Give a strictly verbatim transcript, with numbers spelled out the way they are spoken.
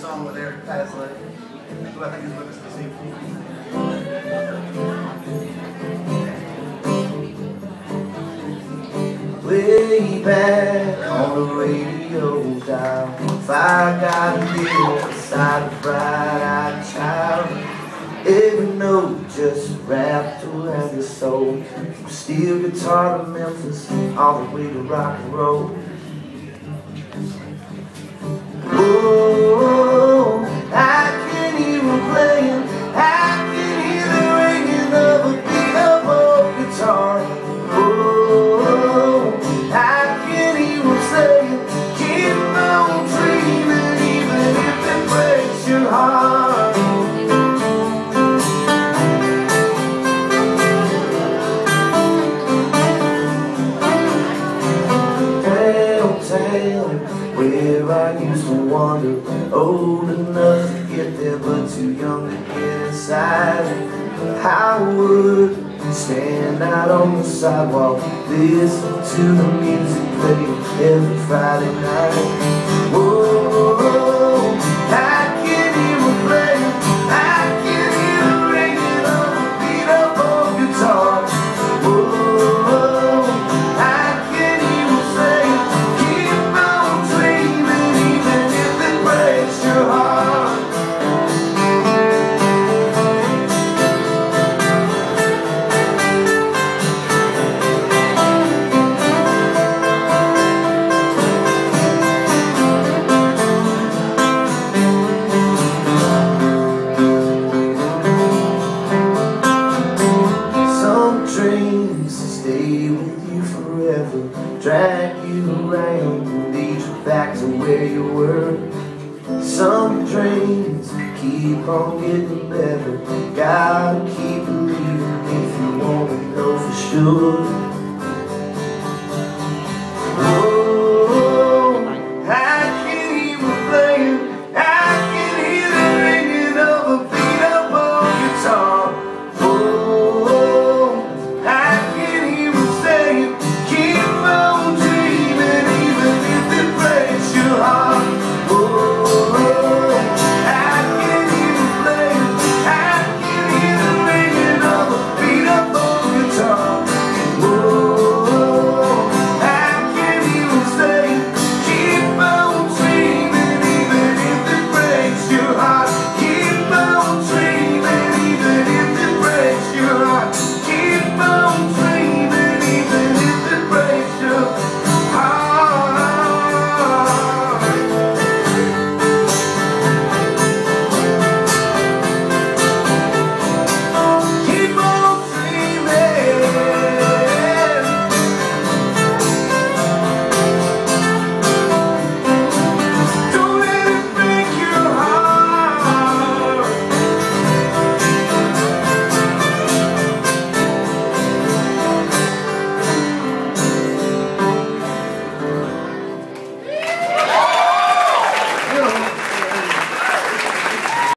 song with Eric Pasley, who I think is with us this evening. Way back on the radio dial, if I got a deal beside a bright-eyed child, every note just wrapped around your soul, from steel guitar to Memphis, all the way to rock and roll. Oh, I can hear him playing, I can hear the ringing of a beat-up old guitar. Oh, I can hear him saying, keep on dreaming, even if it breaks your heart. Downtown, where I used to wander, old enough to get there but too young to get inside. I would stand out on the sidewalk, listen to the music playing every Friday night. Whoa, I can hear him playing, I can hear the ringing of a beat-up old guitar. Whoa, I can hear him saying, keep on dreaming, even if it breaks your heart. Dreams stay with you forever, drag you around and lead you back to where you were. Some dreams keep on getting better, gotta keep believing if you wanna know for sure.